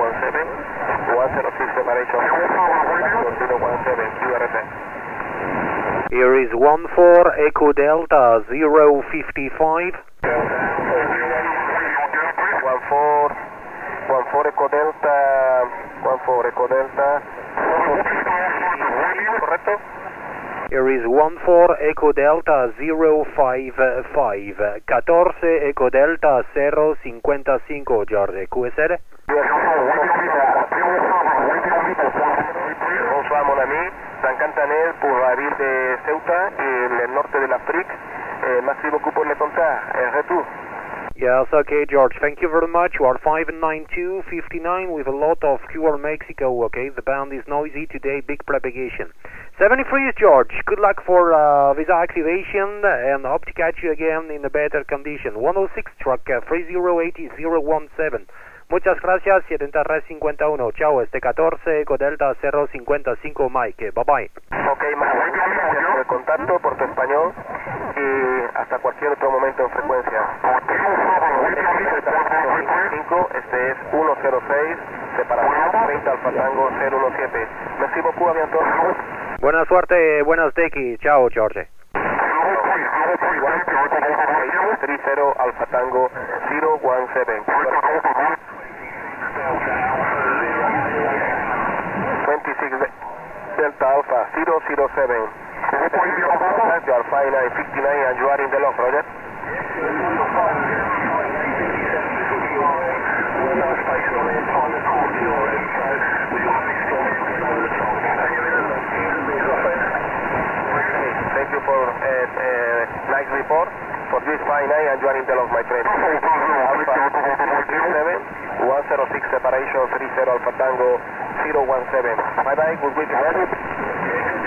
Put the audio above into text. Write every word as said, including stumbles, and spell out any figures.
one seven, one zero six separation, zero one seven, Q R T. Here is one four Echo Delta zero fifty-five. one four, one four Echo Delta, one four Echo Delta. ¿Correcto? Here is one four Echo Delta zero five five. catorce Echo Delta zero cinquantacinque, George. Q S R? Bonsoir mon ami, Saint-Cantanel pour la ville de Ceuta et le nord de l'Afrique. Eh, merci beaucoup pour le contact. Et retour. Yes, okay, George. Thank you very much. You are five nine two fifty-nine with a lot of Q R Mexico, okay? The band is noisy today, big propagation. seventy-three is George. Good luck for uh, visa activation and hope to catch you again in a better condition. one oh six truck uh, three zero eight zero one seven. Muchas gracias, setenta-tres cincuenta y uno. Chao, este catorce Eco Delta cero cincuenta y cinco Mike. Bye bye. Ok, Mike, gracias por el contacto, por tu español y hasta cualquier otro momento en frecuencia. Este es uno cero seis, separación treinta Alfa Tango cero uno siete. Merci beaucoup, a bientôt. Buena suerte, buenas tequi. Chao, George. treinta Alfa Tango cero uno siete. twenty-six Delta Alpha zero zero seven. You are fine nine fifty-nine and you are in the log, Roger. Thank you for uh, uh, nice report. For this fine nine and you are in the log, my friend. Alpha seven, one zero six separation, three zero Alpha Tango zero one seven. Bye bye, good weekend.